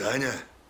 Таня?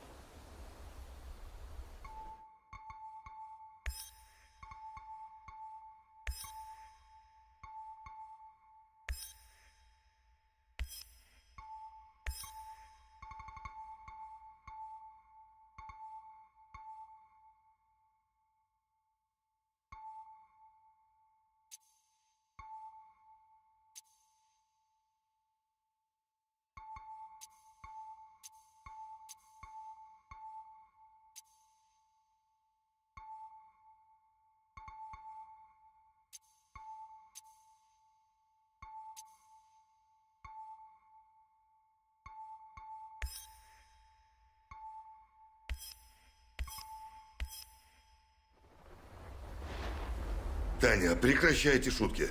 Таня, прекращайте шутки.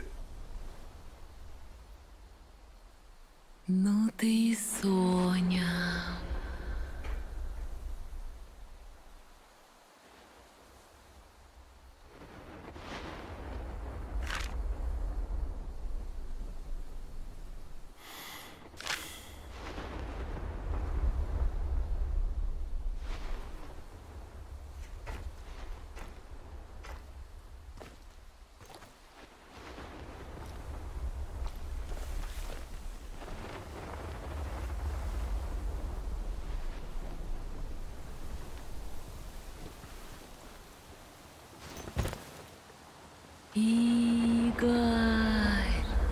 Ну ты и Соня. Игорь.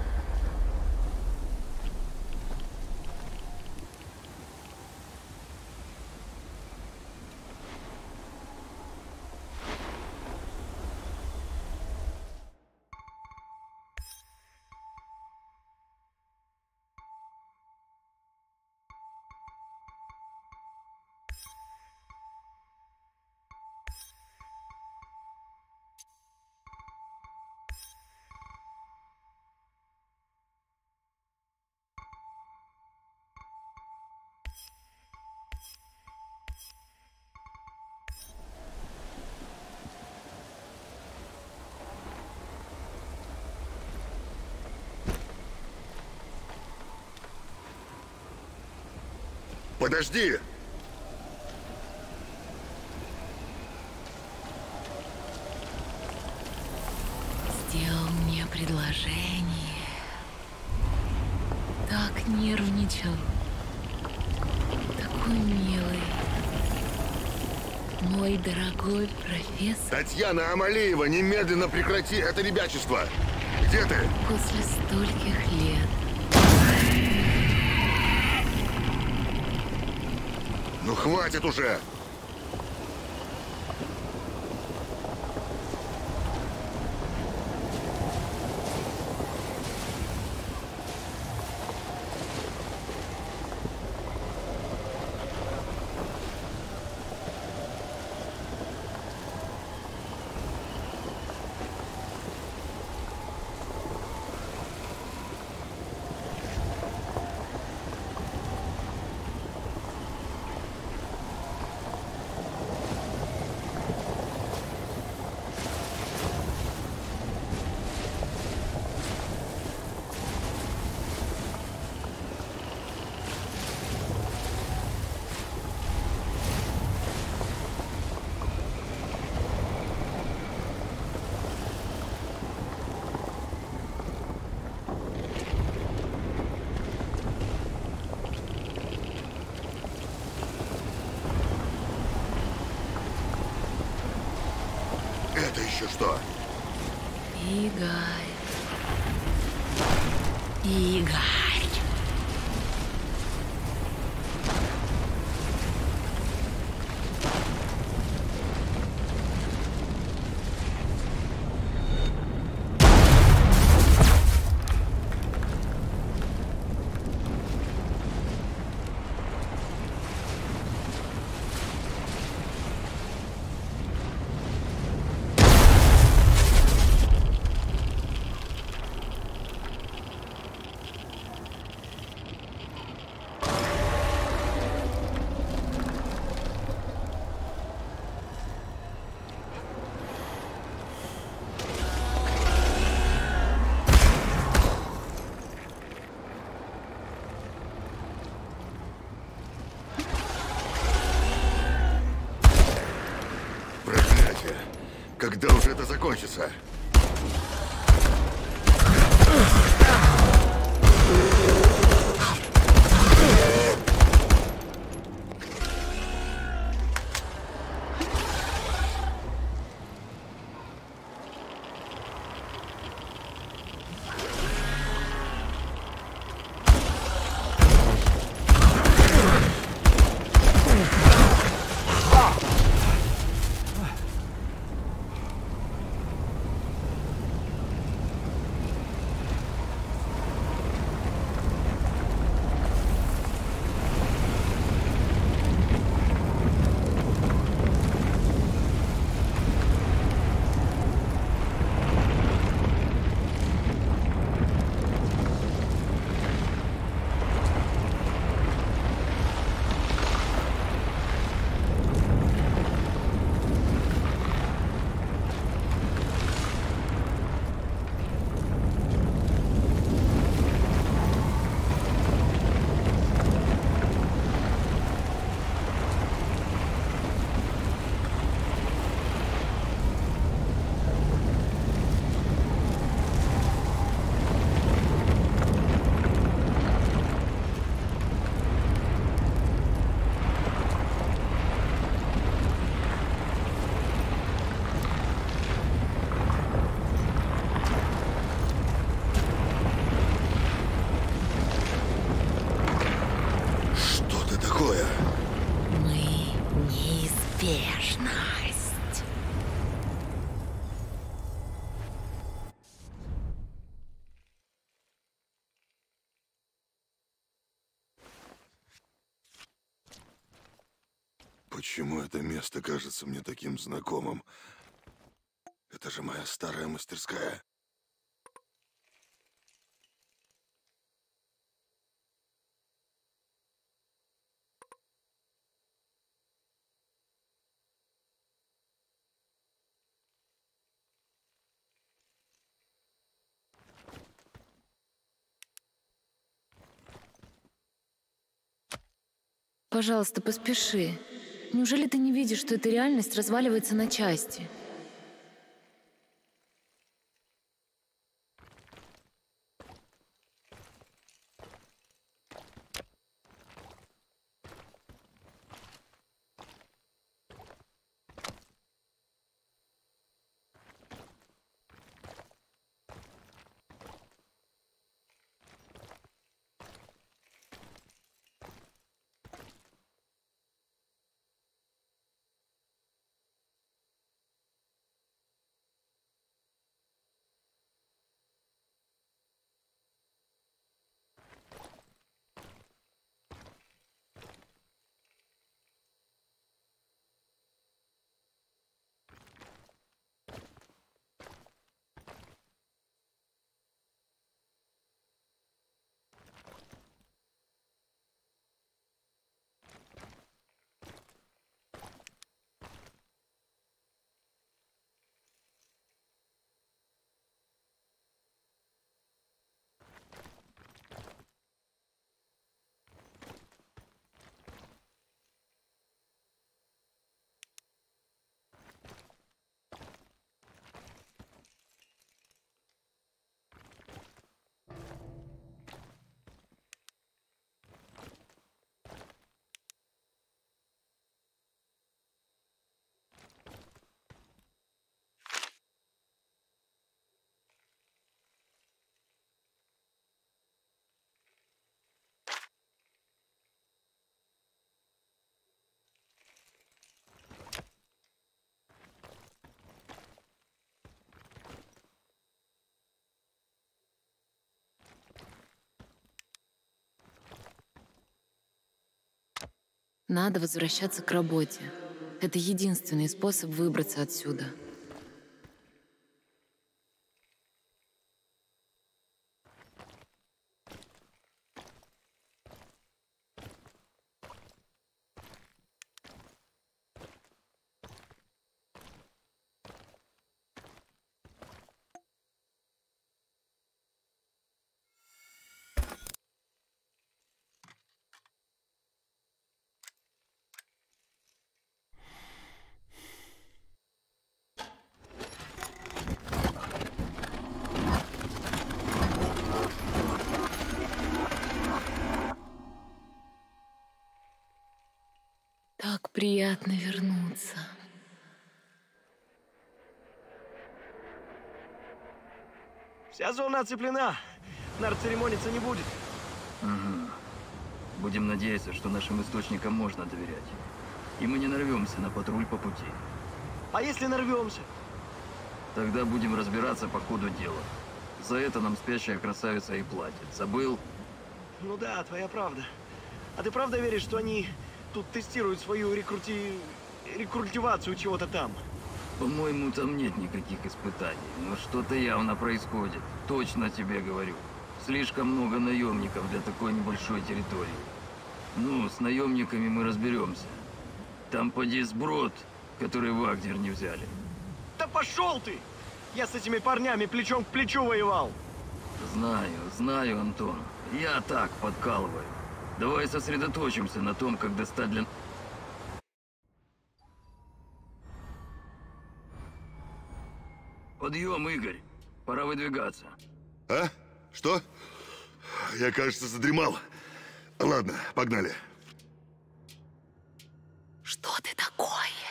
Подожди! Сделал мне предложение. Так нервничал. Такой милый. Мой дорогой профессор. Татьяна Амалеева, немедленно прекрати это ребячество! Где ты? После стольких лет. Ну хватит уже! Это еще что? Игорь. Игорь. проклятие! Когда уже это закончится? Что это такое? Мы неизбежность. Почему это место кажется мне таким знакомым? Это же моя старая мастерская. Пожалуйста, поспеши. Неужели ты не видишь, что эта реальность разваливается на части? Надо возвращаться к работе. Это единственный способ выбраться отсюда. приятно вернуться. Вся зона оцеплена. Нар церемониться не будет. Угу. Будем надеяться, что нашим источникам можно доверять. И мы не нарвемся на патруль по пути. А если нарвемся? Тогда будем разбираться по ходу дела. За это нам спящая красавица и платит. Забыл? Ну да, твоя правда. А ты правда веришь, что они тут тестируют свою рекультивацию чего-то там? По-моему, там нет никаких испытаний. Но что-то явно происходит. Точно тебе говорю. Слишком много наемников для такой небольшой территории. Ну, с наемниками мы разберемся. Там поди сброд, который Вагнер не взяли. Да пошел ты! Я с этими парнями плечом к плечу воевал. Знаю, Антон. Я так подкалываю. Давай сосредоточимся на том, как достать для... Подъем, Игорь. Пора выдвигаться. А? Что? Я, кажется, задремал. Ладно, погнали. Что ты такое?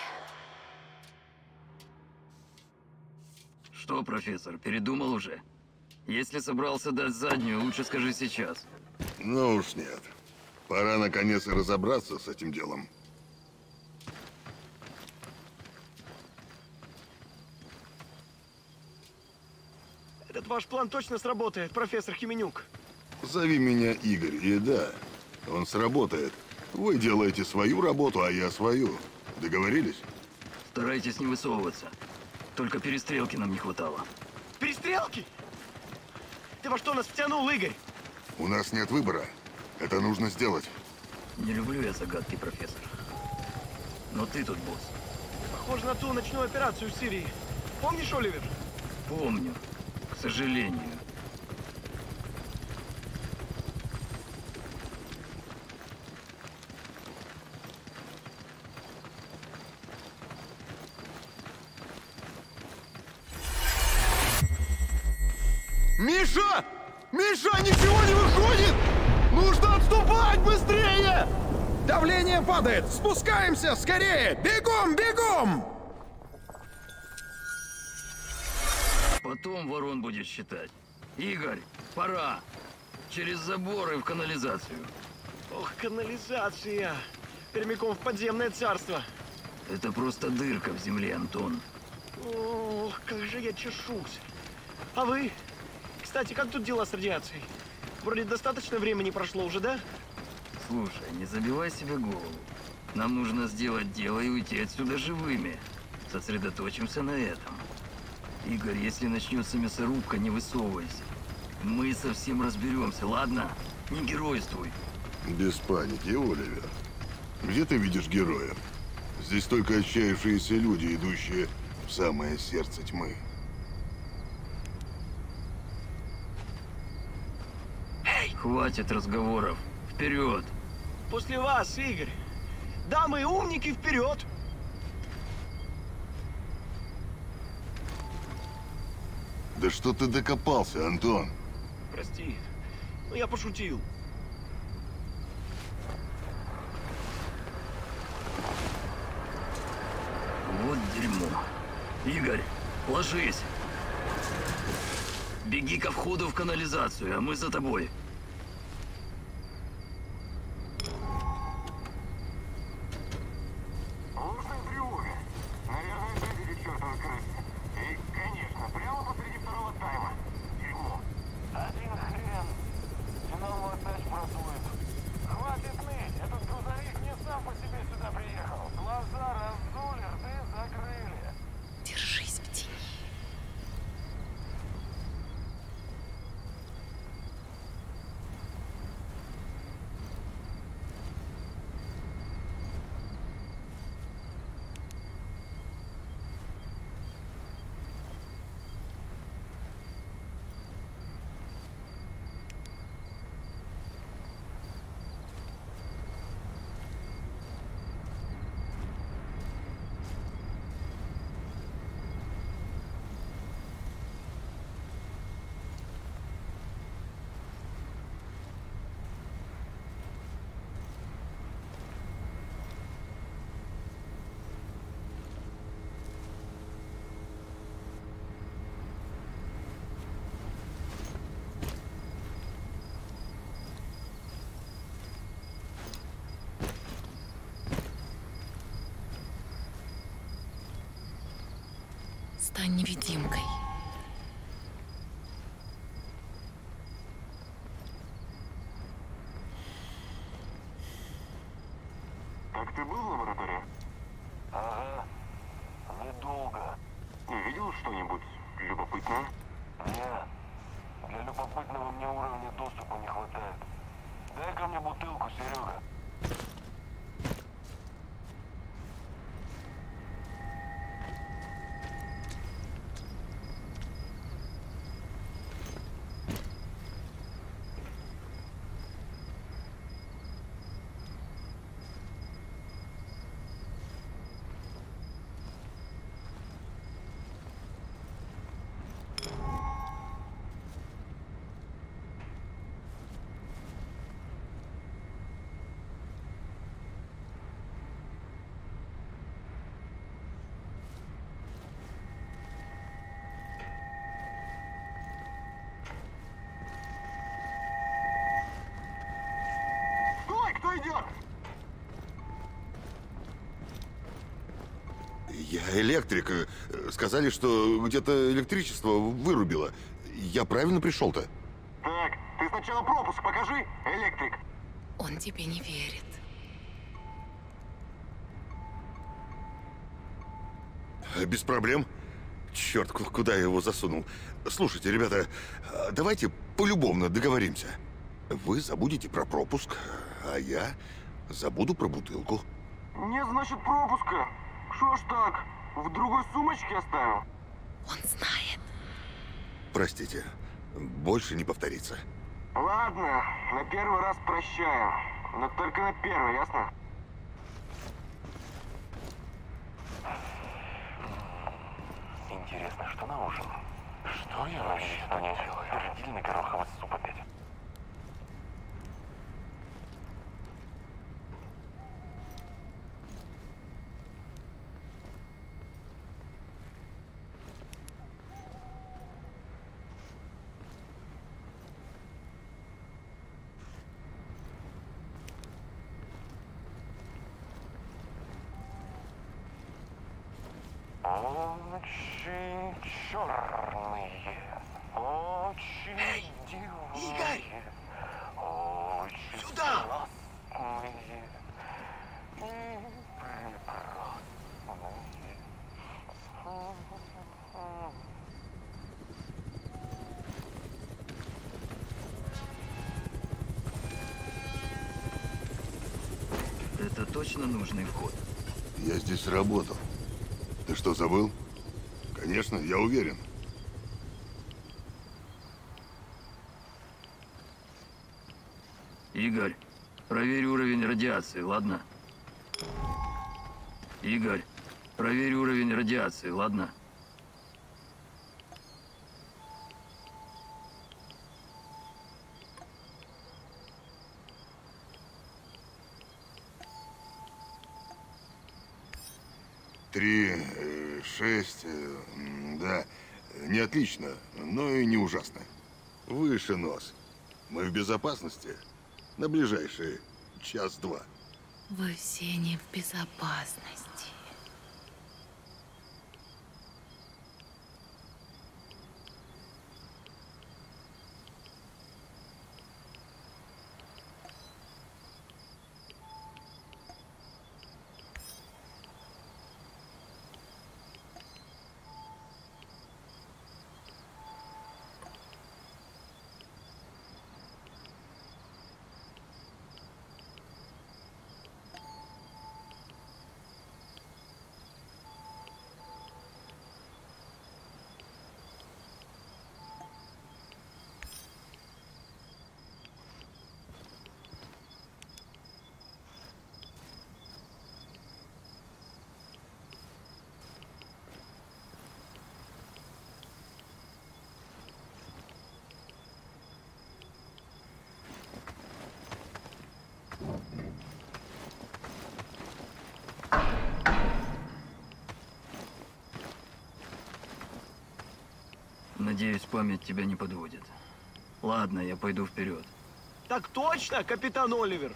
Что, профессор, передумал уже? Если собрался дать заднюю, лучше скажи сейчас. Ну уж нет. Пора наконец и разобраться с этим делом. Этот ваш план точно сработает, профессор Хименюк. Зови меня Игорь, и да, он сработает. Вы делаете свою работу, а я свою. Договорились? Старайтесь не высовываться. Только перестрелки нам не хватало. Перестрелки? Ты во что нас втянул, Игорь? У нас нет выбора. Это нужно сделать. Не люблю я загадки, профессор. Но ты тут босс. Похоже на ту ночную операцию в Сирии. Помнишь, Оливер? Помню. К сожалению. Миша! Миша, ничего не выходит! Нужно отступать быстрее! Давление падает! Спускаемся! Скорее! Бегом, бегом! Потом ворон будет считать. Игорь, пора. Через заборы в канализацию. Ох, канализация. Прямиком в подземное царство. Это просто дырка в земле, Антон. Ох, как же я чешусь. А вы? Кстати, как тут дела с радиацией? Вроде достаточно времени прошло уже, да? Слушай, не забивай себе голову. Нам нужно сделать дело и уйти отсюда живыми. Сосредоточимся на этом. Игорь, если начнется мясорубка, не высовывайся. Мы совсем разберемся, ладно? Не геройствуй. Без паники, Оливер. Где ты видишь героя? Здесь только отчаявшиеся люди, идущие в самое сердце тьмы. Хватит разговоров. Вперед! После вас, Игорь. Дамы и умники, вперед! Да что ты докопался, Антон? Прости, но я пошутил. Вот дерьмо. Игорь, ложись. Беги ко входу в канализацию, а мы за тобой. Лучшая тревога. Наверное, забили чертовы крысы. И, конечно, прямо посреди второго тайма. Дерьмо. Один хрен. Финал опять просует. Хватит ныть. Этот грузовик не сам по себе сюда приехал. Глаза раздули, рты закрыли. Держись в тени. Стань невидимкой. Так ты был в лаборатории? Ага. Недолго. Не видел что-нибудь любопытное? Нет. Для любопытного мне уровня доступа не хватает. Дай-ка мне бутылку, Серега. Стой, кто идет? Я электрик. Сказали, что где-то электричество вырубило. Я правильно пришел-то? Так, ты сначала пропуск покажи, электрик. Он тебе не верит. Без проблем. Черт, куда я его засунул? Слушайте, ребята, давайте полюбовно договоримся. Вы забудете про пропуск, а я забуду про бутылку. Нет, значит, пропуска. Шо ж так? В другой сумочке оставил? Он знает. Простите, больше не повторится. Ладно, на первый раз прощаю. Но только на первый, ясно? Интересно, что на ужин? Что я вообще понять? Родильный гороховый суп опять. Очень черные, очень дивные, Игорь! очень Сюда! классные и прекрасные. Это точно нужный вход? Я здесь работал. Ты что, забыл? Конечно, я уверен. Игорь, проверь уровень радиации, ладно? Игорь, проверь уровень радиации, ладно? Три, 6, да. Не отлично, но и не ужасно. Выше нос. Мы в безопасности на ближайшие час-два. Вы все не в безопасности. Надеюсь, память тебя не подводит. Ладно, я пойду вперед. Так точно, капитан Оливер.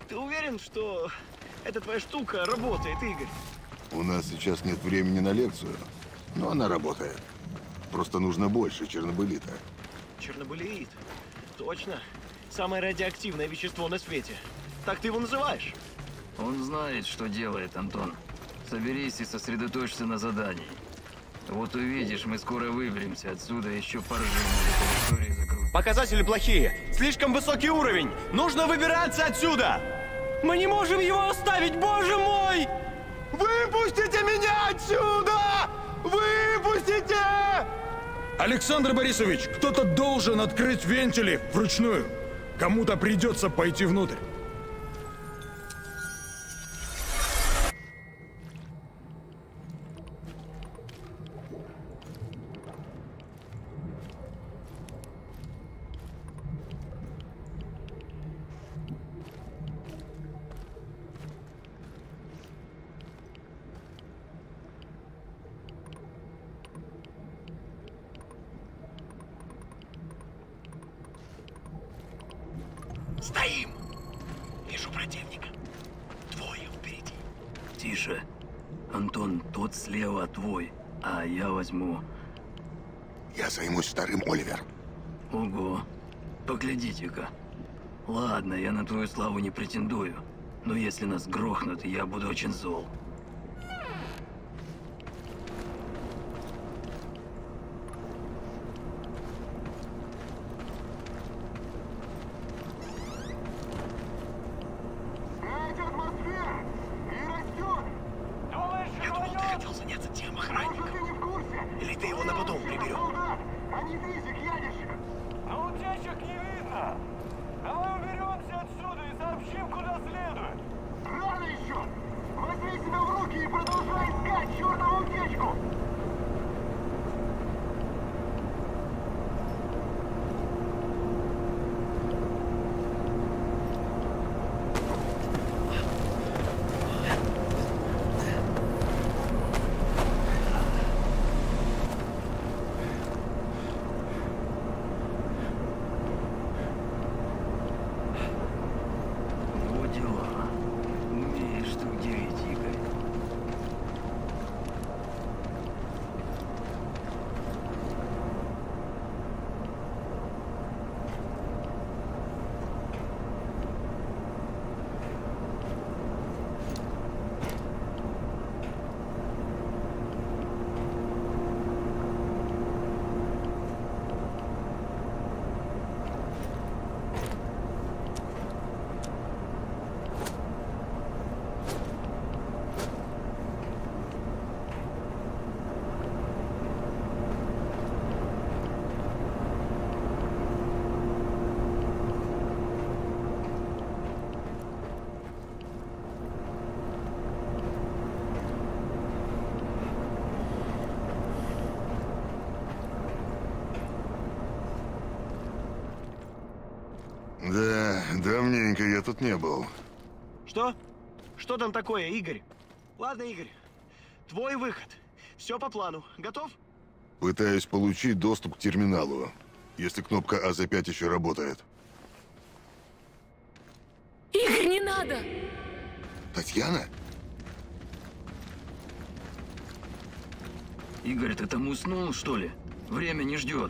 Ты уверен, что эта твоя штука работает, Игорь? У нас сейчас нет времени на лекцию, но она работает. Просто нужно больше чернобылита. Чернобылит. Точно. Самое радиоактивное вещество на свете. Так ты его называешь? Он знает, что делает, Антон. Соберись и сосредоточься на задании. Вот увидишь, мы скоро выберемся отсюда, еще поржем на территории закрутим. Показатели плохие. Слишком высокий уровень. Нужно выбираться отсюда. Мы не можем его оставить, боже мой! Выпустите меня отсюда! Выпустите! Александр Борисович, кто-то должен открыть вентили вручную. Кому-то придется пойти внутрь. Стоим! Вижу противника. Двое впереди. Тише. Антон, тот слева твой, а я возьму... Я займусь вторым, Оливер. Ого. Поглядите-ка. Ладно, я на твою славу не претендую, но если нас грохнут, я буду очень зол. Эта атмосфера и растет. Думаешь, Я думал, ты хотел заняться тем может, охранником. ты не в курсе? Или ты его на потом приберешь? Солдат, а не физик, ядерщик. Но утечек не видно. Давай уберемся отсюда и сообщим, куда следует. Рано еще. Возьми себя в руки и продолжай искать чертову утечку. Вот дела. Умеешь ты удивить, Игорь. Да, давненько я тут не был. Что? Что там такое, Игорь? Ладно, Игорь. Твой выход. Все по плану. Готов? Пытаюсь получить доступ к терминалу, если кнопка АЗ-5 еще работает. Игорь, не надо! Татьяна? Игорь, ты там уснул, что ли? Время не ждет.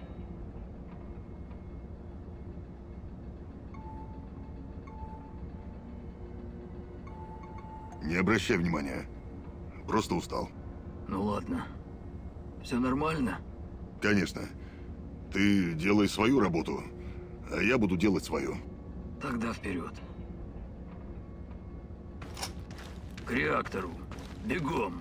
Не обращай внимания. Просто устал. Ну ладно. Все нормально? Конечно. Ты делай свою работу, а я буду делать свою. Тогда вперед. К реактору. Бегом.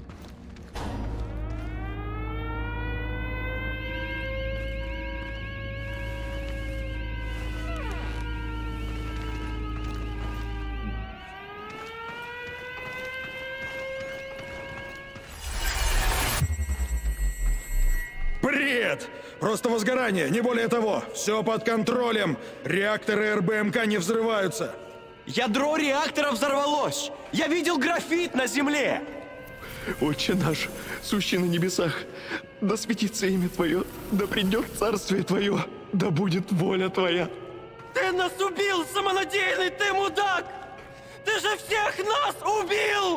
Бред! Просто возгорание, не более того. Все под контролем. Реакторы РБМК не взрываются. Ядро реактора взорвалось! Я видел графит на земле! Отче наш, сущий на небесах, да светится имя Твое, да придет царствие Твое, да будет воля Твоя. Ты нас убил, самонадеянный ты мудак! Ты же всех нас убил!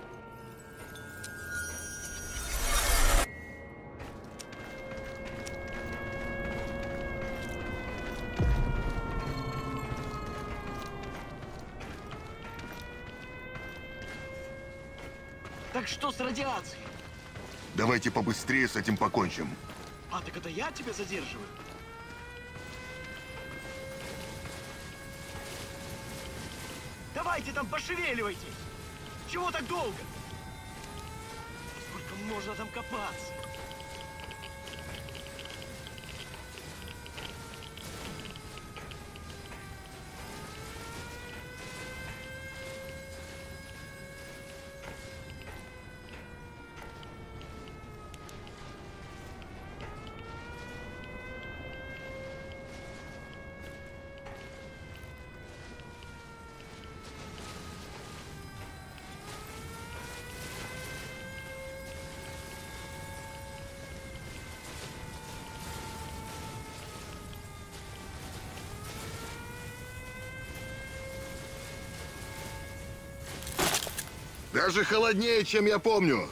Так что с радиацией? Давайте побыстрее с этим покончим. А, так это я тебя задерживаю? Давайте там пошевеливайтесь! Чего так долго? Сколько можно там копаться? Даже холоднее, чем я помню.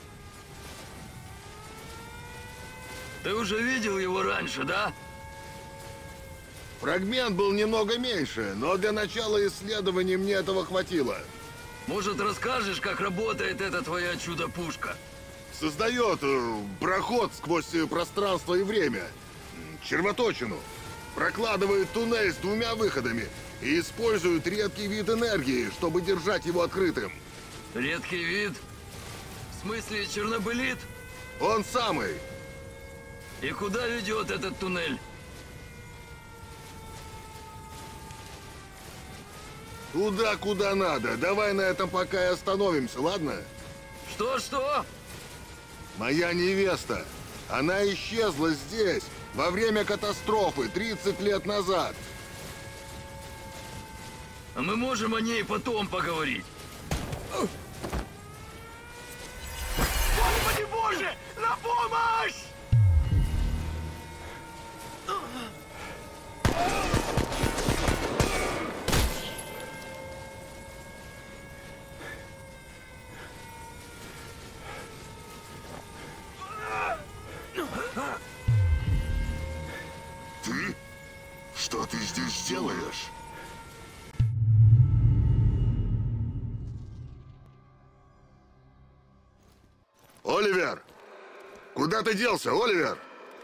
Ты уже видел его раньше, да? Фрагмент был немного меньше, но для начала исследований мне этого хватило. Может, расскажешь, как работает эта твоя чудо-пушка? Создает проход сквозь пространство и время. Червоточину. Прокладывает туннель с 2 выходами и использует редкий вид энергии, чтобы держать его открытым. Редкий вид? В смысле, чернобылит? Он самый. И куда ведет этот туннель? Туда, куда надо. Давай на этом пока и остановимся, ладно? Что? Моя невеста. Она исчезла здесь во время катастрофы 30 лет назад. А мы можем о ней потом поговорить. Господи боже! На помощь! Ты? Что ты здесь делаешь? Оливер! Куда ты делся, Оливер?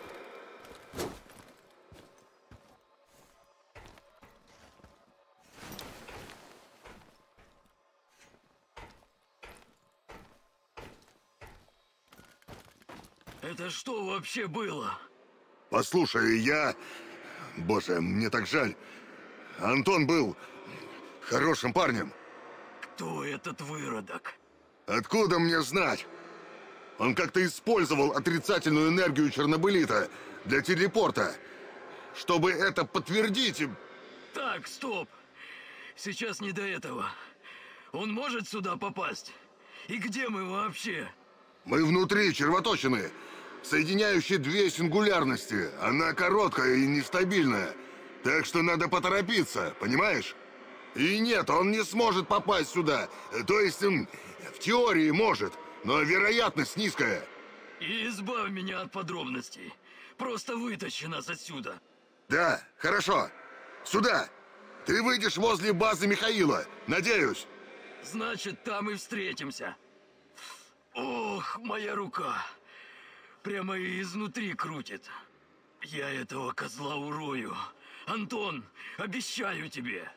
Это что вообще было? Послушай, Боже, мне так жаль. Антон был хорошим парнем. Кто этот выродок? Откуда мне знать? Он как-то использовал отрицательную энергию чернобылита для телепорта. Чтобы это подтвердить... Так, стоп. Сейчас не до этого. Он может сюда попасть? И где мы вообще? Мы внутри червоточины, соединяющей 2 сингулярности. Она короткая и нестабильная. Так что надо поторопиться, понимаешь? И нет, он не сможет попасть сюда. То есть, в теории может, но вероятность низкая. И избавь меня от подробностей. Просто вытащи нас отсюда. Да, хорошо. Сюда. Ты выйдешь возле базы Михаила, надеюсь. Значит, там и встретимся. Ох, моя рука. Прямо изнутри крутит. Я этого козла урою. Антон, обещаю тебе.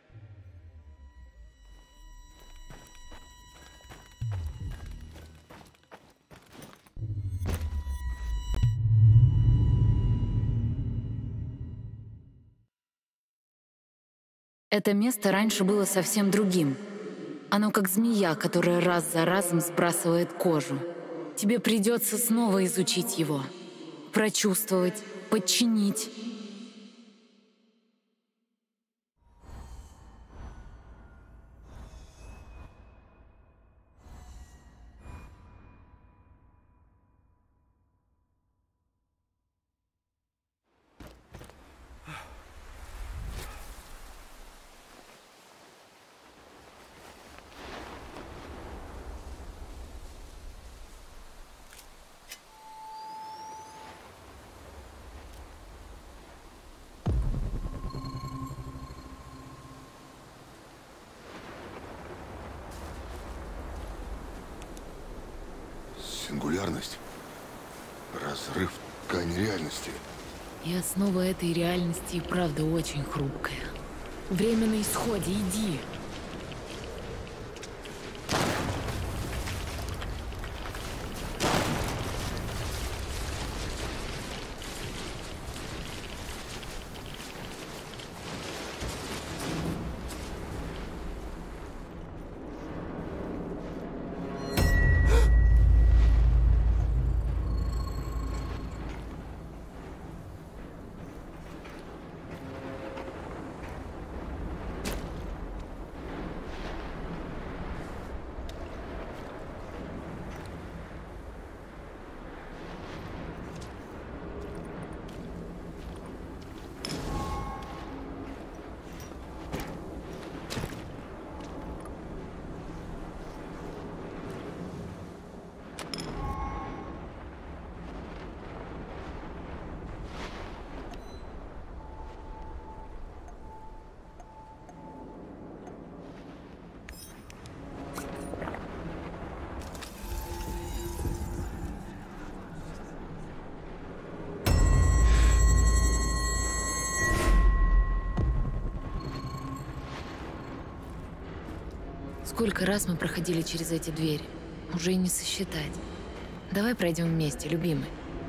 Это место раньше было совсем другим. Оно как змея, которая раз за разом сбрасывает кожу. Тебе придется снова изучить его, прочувствовать, подчинить. Сингулярность. Разрыв ткани реальности. И основа этой реальности и правда очень хрупкая. Время на исходе, иди. Сколько раз мы проходили через эти двери? Уже и не сосчитать. Давай пройдем вместе, любимый.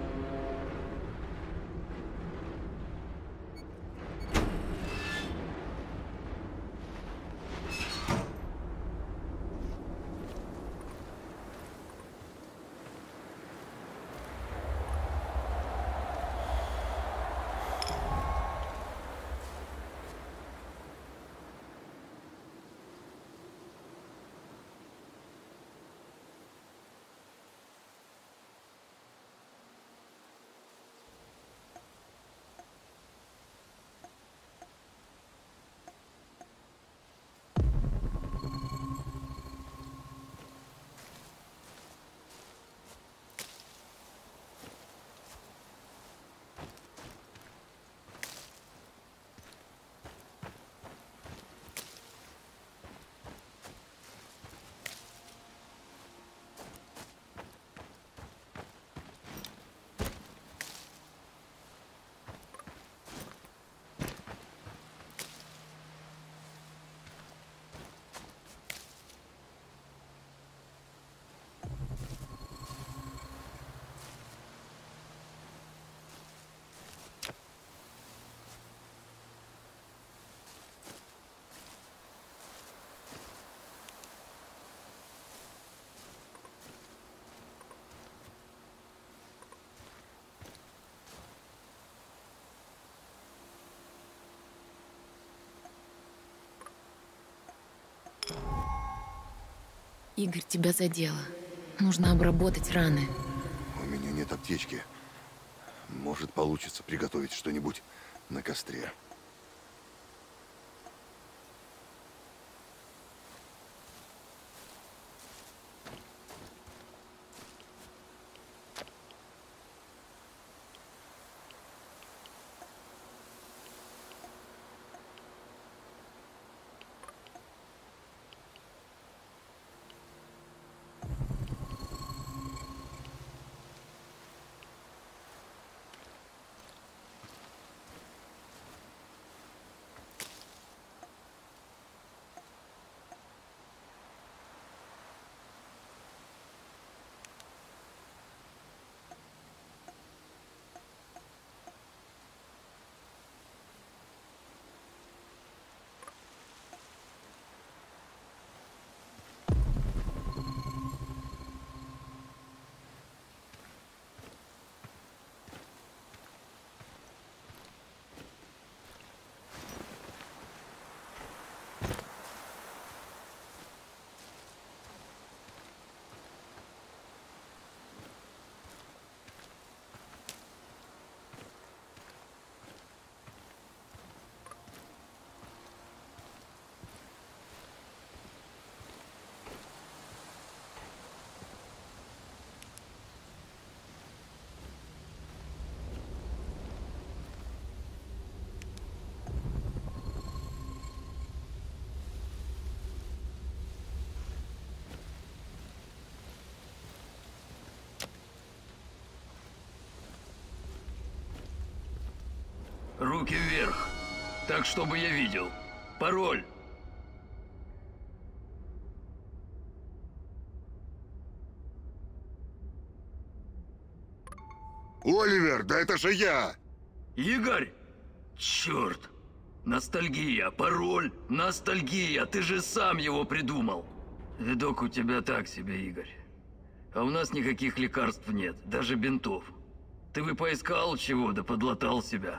Игорь, тебя задело. Нужно обработать раны. У меня нет аптечки. Может, получится приготовить что-нибудь на костре. Руки вверх. Так, чтобы я видел. Пароль. Оливер, да это же я! Игорь! Черт! Ностальгия, пароль, ностальгия, ты же сам его придумал. Видок у тебя так себе, Игорь. А у нас никаких лекарств нет, даже бинтов. Ты бы поискал чего, да подлатал себя.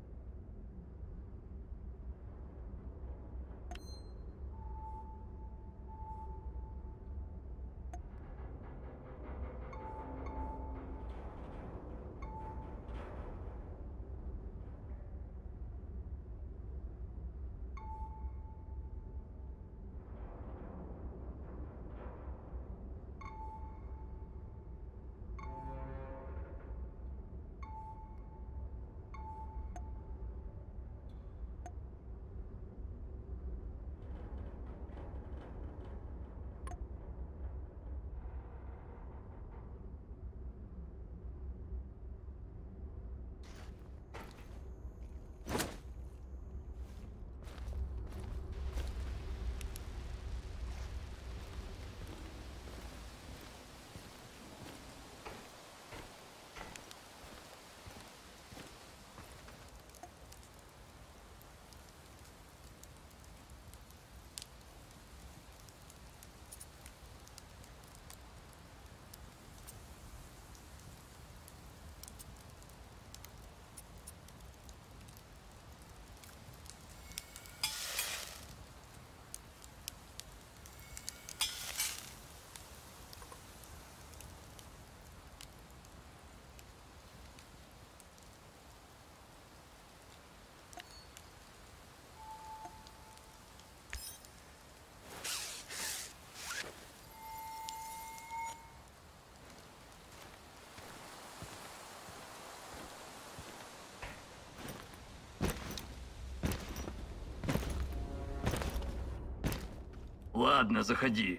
Ладно, заходи.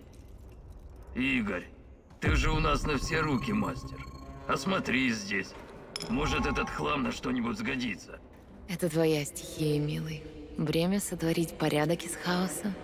Игорь, ты же у нас на все руки мастер. Осмотри здесь. Может, этот хлам на что-нибудь сгодится. Это твоя стихия, милый. Время сотворить порядок из хаоса.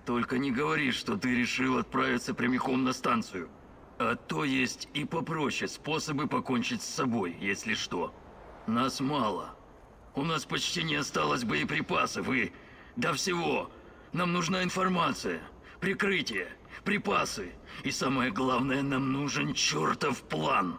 Только не говори, что ты решил отправиться прямиком на станцию. А то есть и попроще способы покончить с собой, если что. Нас мало. У нас почти не осталось боеприпасов и... до всего. Нам нужна информация, прикрытие, припасы. И самое главное, нам нужен чертов план.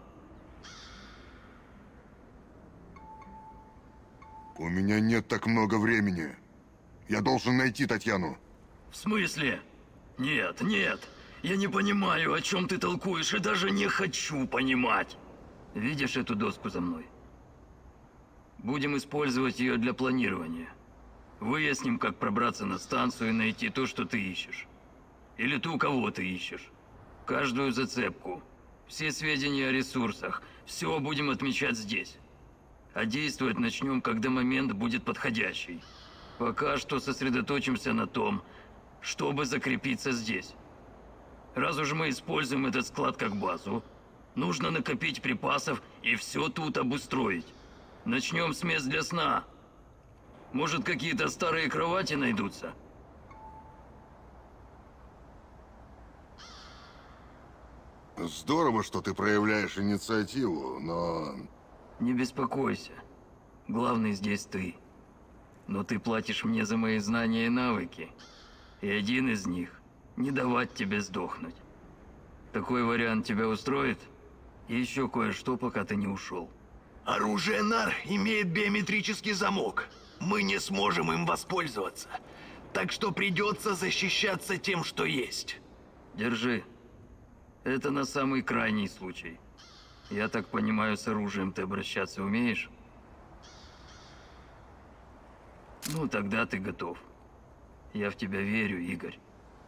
У меня нет так много времени. Я должен найти Татьяну. В смысле? Нет, нет. Я не понимаю, о чем ты толкуешь, и даже не хочу понимать. Видишь эту доску за мной? Будем использовать ее для планирования. Выясним, как пробраться на станцию и найти то, что ты ищешь. Или ту, кого ты ищешь. Каждую зацепку. Все сведения о ресурсах. Все будем отмечать здесь. А действовать начнем, когда момент будет подходящий. Пока что сосредоточимся на том, чтобы закрепиться здесь. Раз уж мы используем этот склад как базу, нужно накопить припасов и все тут обустроить. Начнем с мест для сна. Может, какие-то старые кровати найдутся? Здорово, что ты проявляешь инициативу, но... Не беспокойся. Главный здесь ты. Но ты платишь мне за мои знания и навыки. И один из них — не давать тебе сдохнуть. Такой вариант тебя устроит? И еще кое-что, пока ты не ушел. Оружие НАР имеет биометрический замок. Мы не сможем им воспользоваться. Так что придется защищаться тем, что есть. Держи. Это на самый крайний случай. Я так понимаю, с оружием ты обращаться умеешь? Ну, тогда ты готов. Я в тебя верю, Игорь.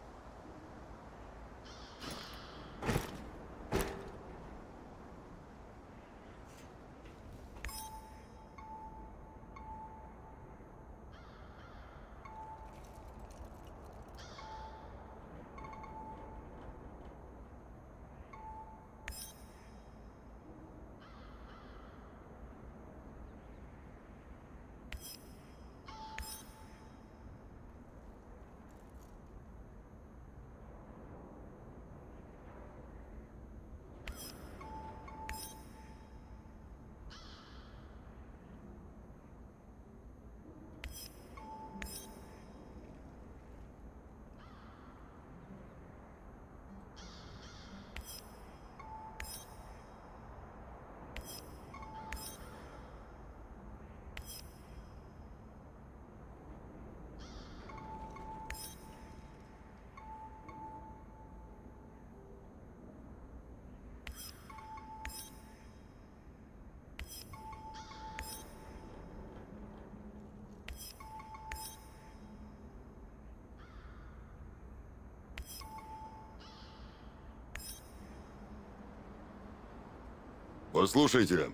Послушайте,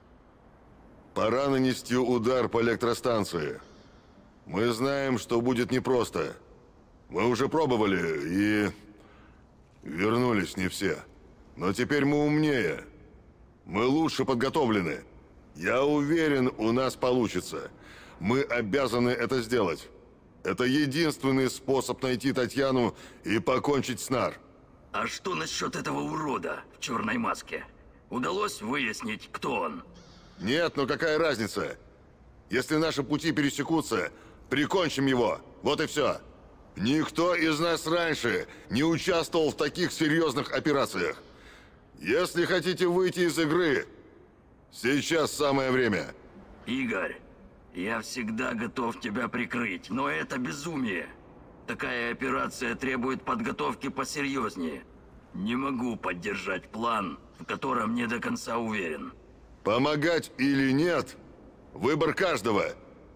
пора нанести удар по электростанции. Мы знаем, что будет непросто. Мы уже пробовали и... вернулись не все. Но теперь мы умнее. Мы лучше подготовлены. Я уверен, у нас получится. Мы обязаны это сделать. Это единственный способ найти Татьяну и покончить с НАР. А что насчет этого урода в черной маске? Удалось выяснить, кто он? Нет, но какая разница? Если наши пути пересекутся, прикончим его. Вот и все. Никто из нас раньше не участвовал в таких серьезных операциях. Если хотите выйти из игры, сейчас самое время. Игорь, я всегда готов тебя прикрыть, но это безумие. Такая операция требует подготовки посерьезнее. Не могу поддержать план, в котором не до конца уверен. Помогать или нет, выбор каждого.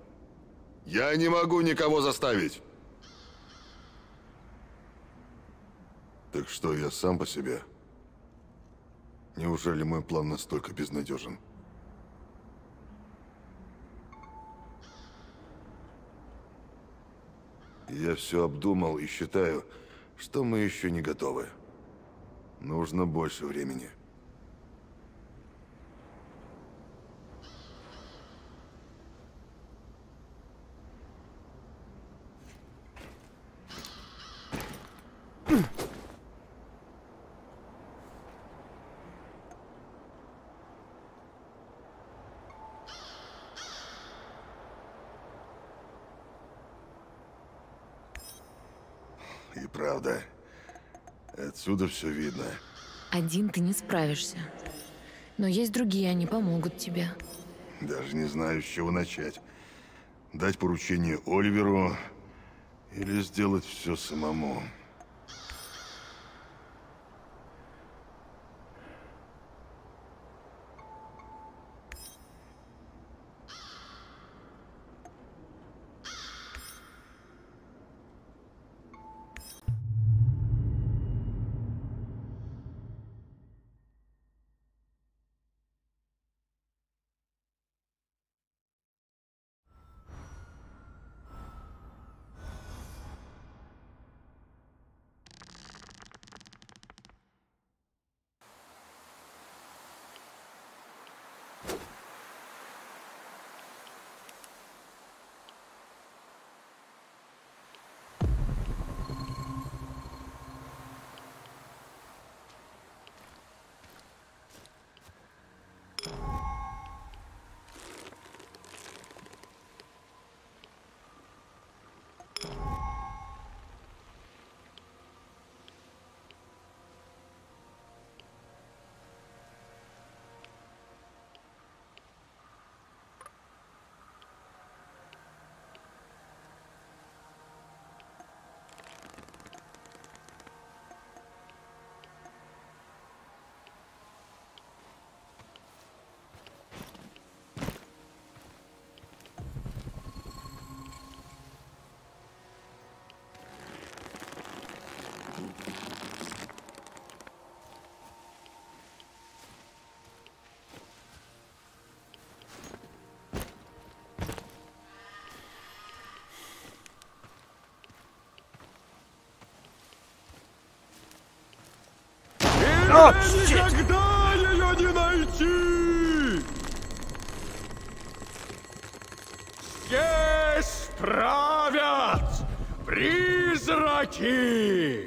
Я не могу никого заставить. Так что, я сам по себе? Неужели мой план настолько безнадежен? Я все обдумал и считаю, что мы еще не готовы. Нужно больше времени. правда. Отсюда все видно. Один ты не справишься. Но есть другие, они помогут тебе. Даже не знаю, с чего начать. Дать поручение Оливеру или сделать все самому. Никогда ее не найти! Здесь правят призраки!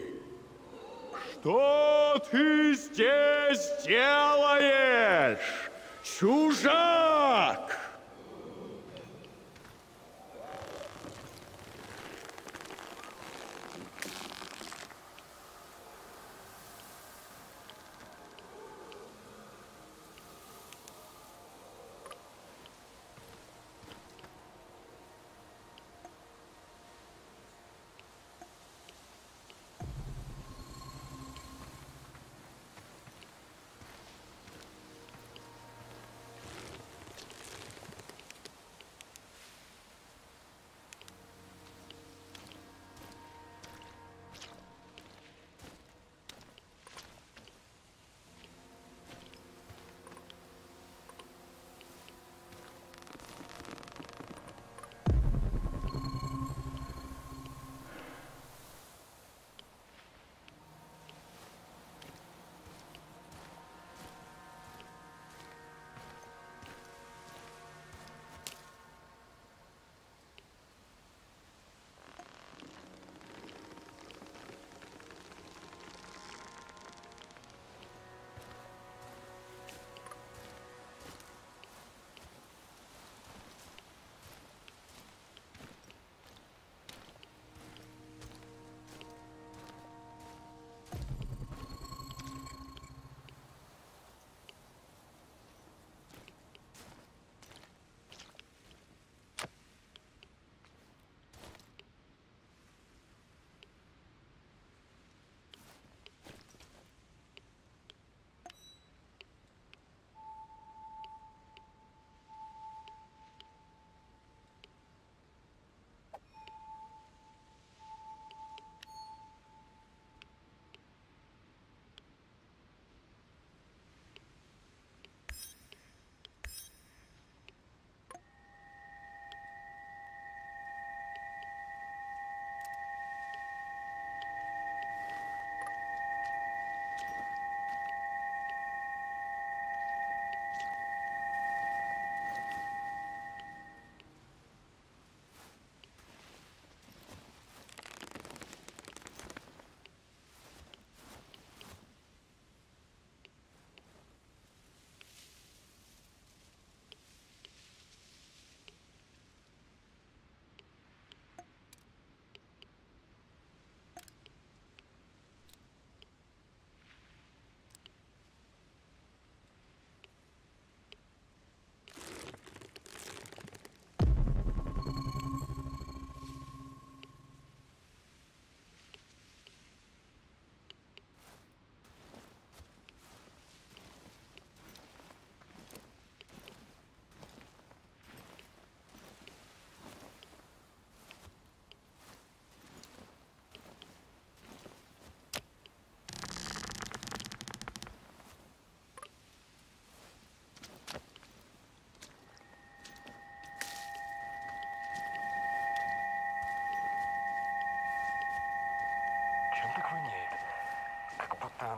Что ты здесь делаешь, чужак?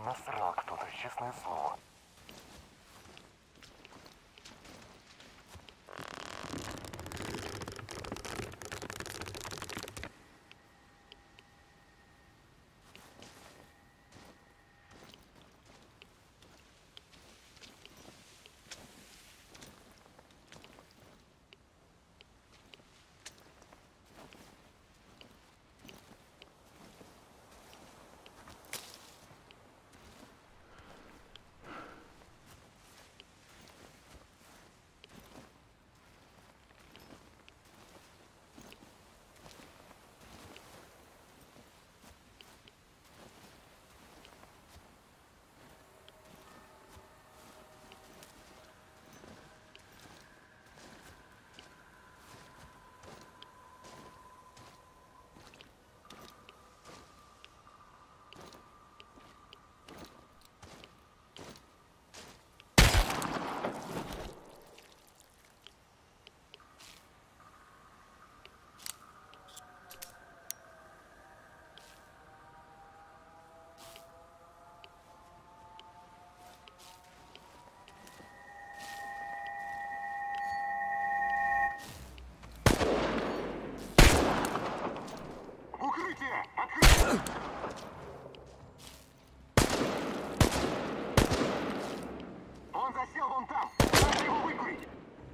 Насрал кто-то, честное слово. Он засел вон там! Надо его выкурить!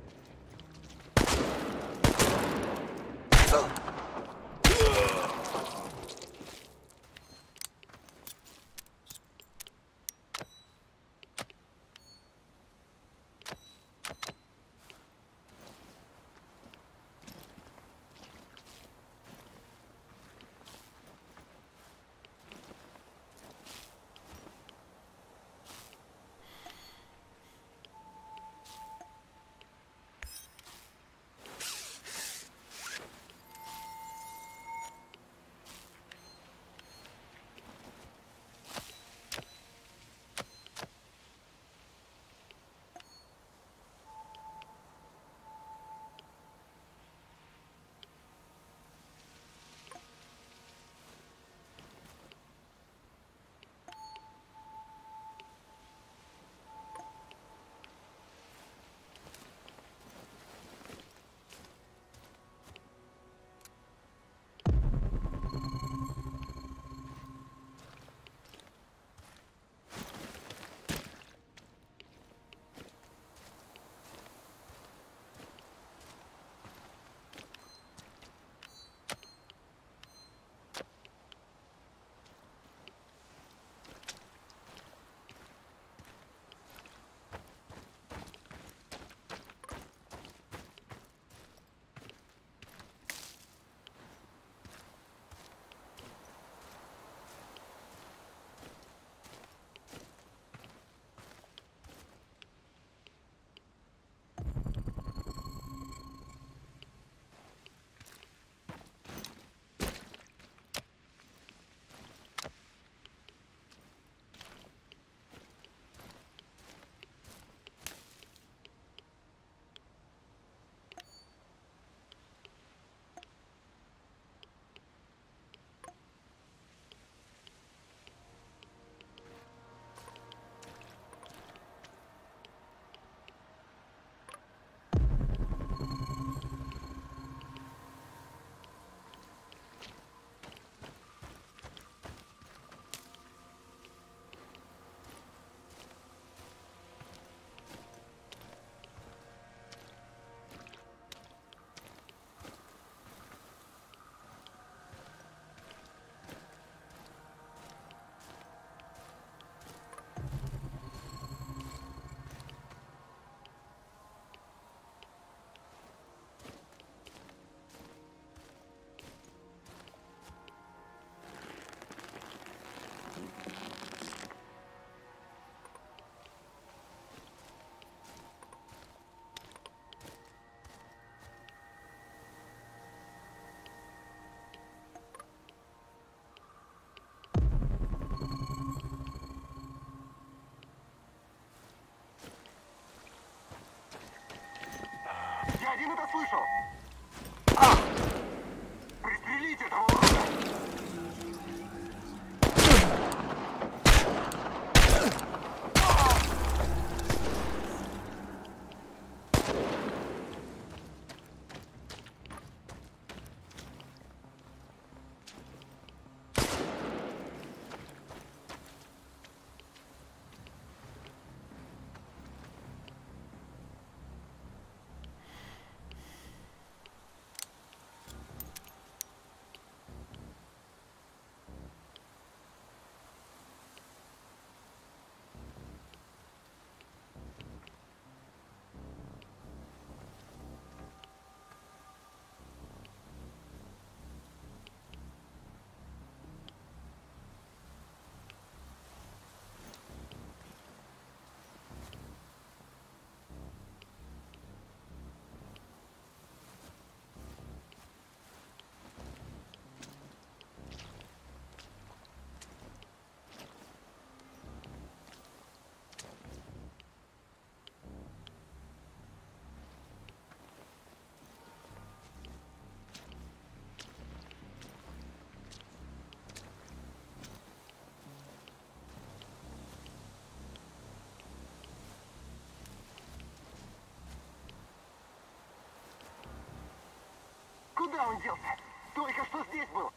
Я один это слышал! Пристрелите этого урода! Куда он делся? Только что здесь был.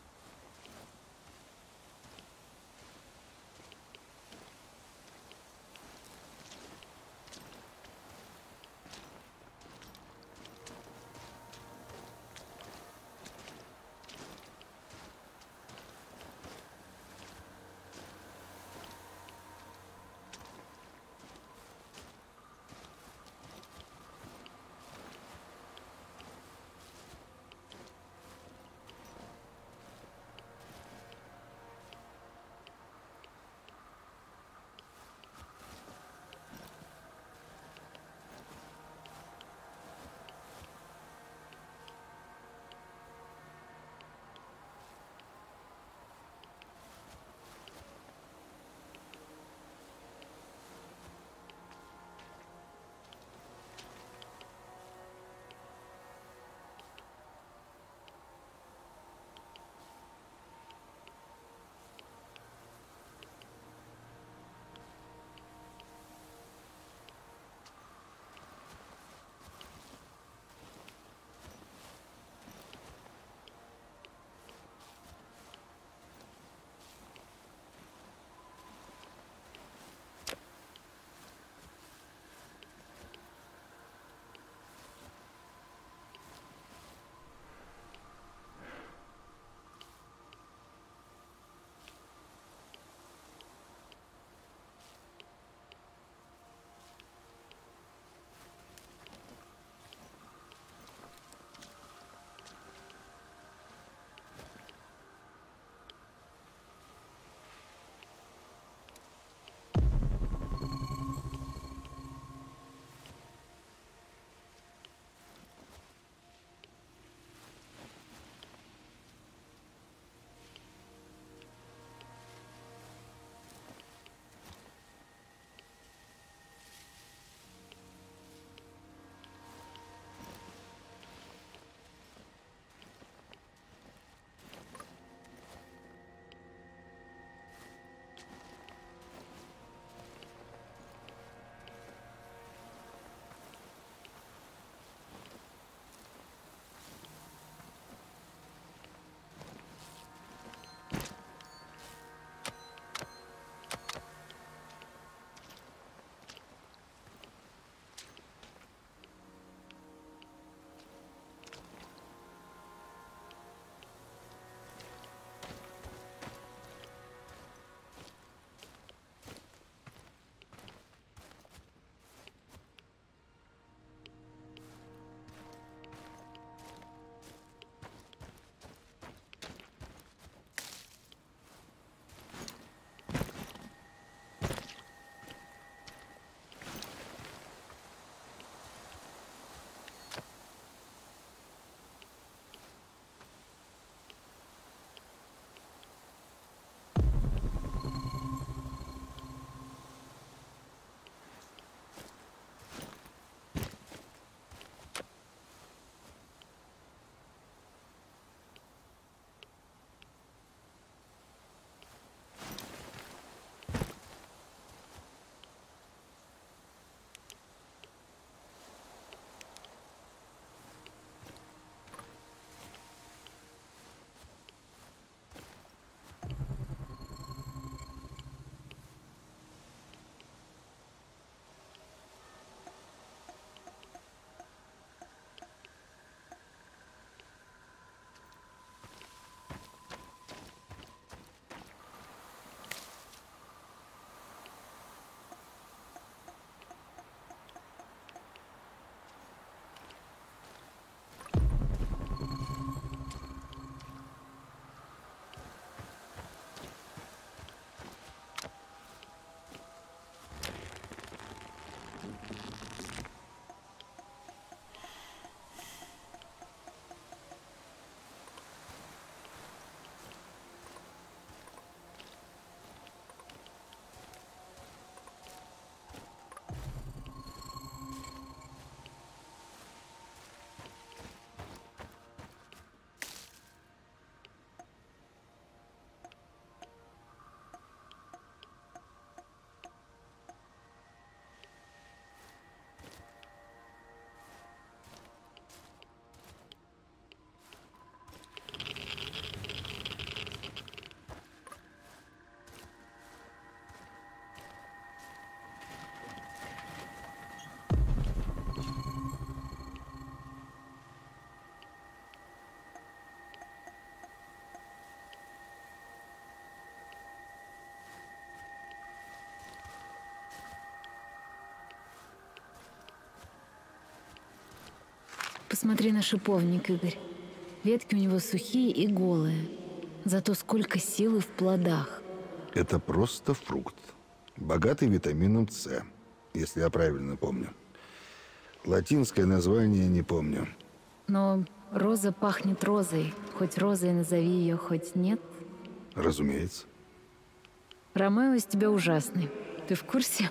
Посмотри на шиповник, Игорь. Ветки у него сухие и голые. Зато сколько силы в плодах. Это просто фрукт. Богатый витамином С, если я правильно помню. Латинское название не помню. Но роза пахнет розой. Хоть розой назови ее, хоть нет. Разумеется. Ромео из тебя ужасный. Ты в курсе?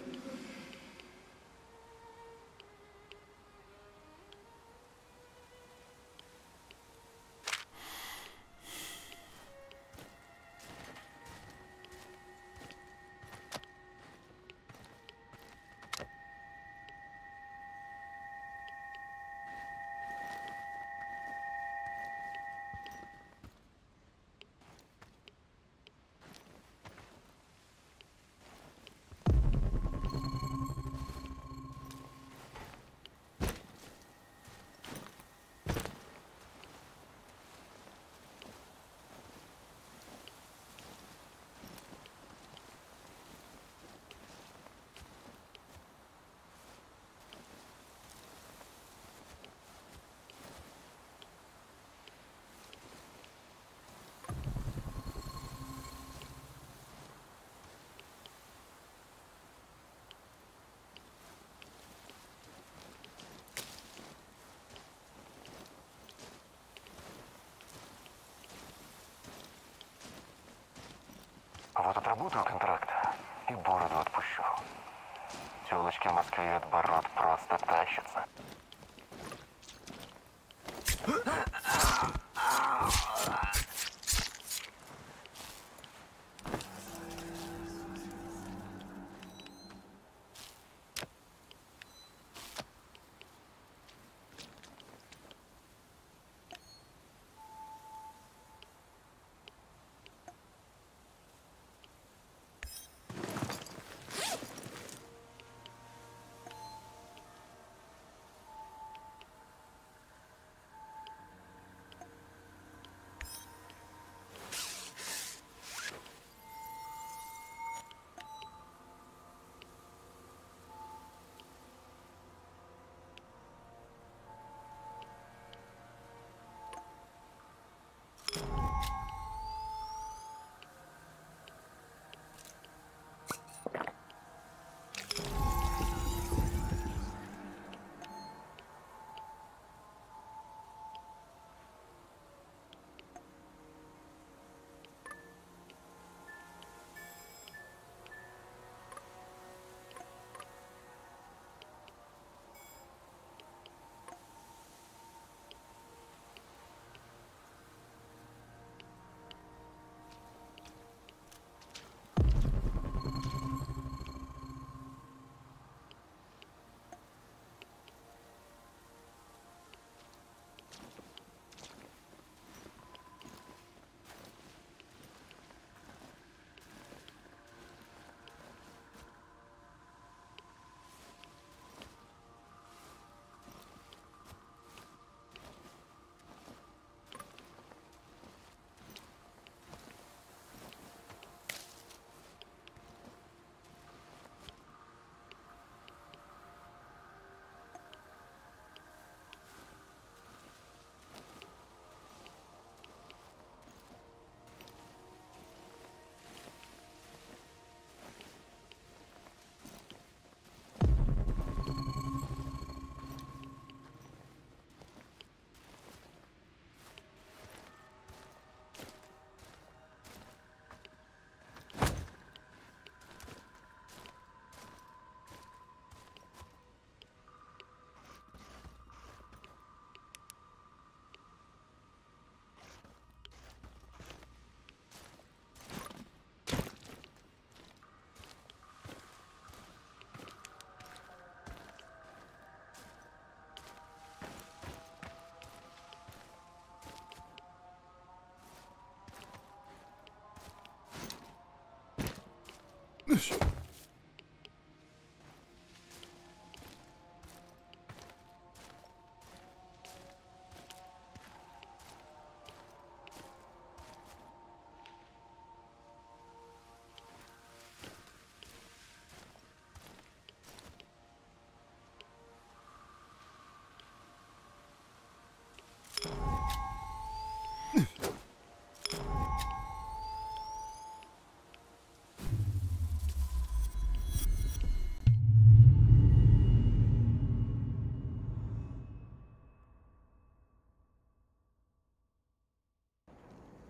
Вот отработаю контракт и бороду отпущу. Телочки в Москве от бород просто тащатся.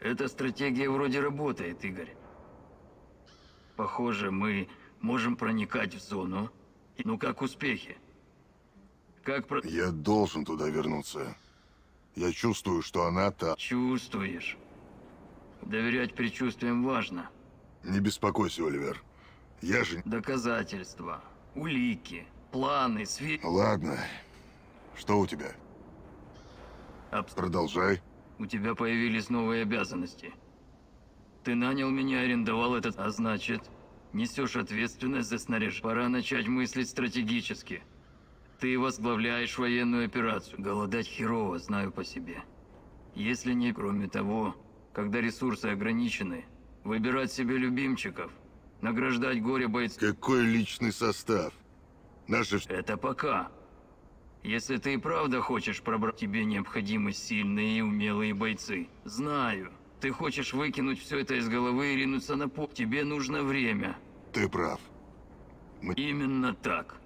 Эта стратегия вроде работает, Игорь. Похоже, мы можем проникать в зону. Ну как успехи? Я должен туда вернуться. Я чувствую, что она там. Чувствуешь. Доверять предчувствиям важно. Не беспокойся, Оливер. Я же... Доказательства, улики, планы, Ладно. Что у тебя? Продолжай. У тебя появились новые обязанности. Ты нанял меня, арендовал этот, а значит, несешь ответственность за снаряжение. Пора начать мыслить стратегически. Ты возглавляешь военную операцию. Голодать херово, знаю по себе. Если не, кроме того, когда ресурсы ограничены, выбирать себе любимчиков, награждать горе бойцов. Какой личный состав? Наши... Это пока. Если ты и правда хочешь пробрать, тебе необходимы сильные и умелые бойцы. Знаю. Ты хочешь выкинуть все это из головы и ринуться на пол. Тебе нужно время. Ты прав. Именно так.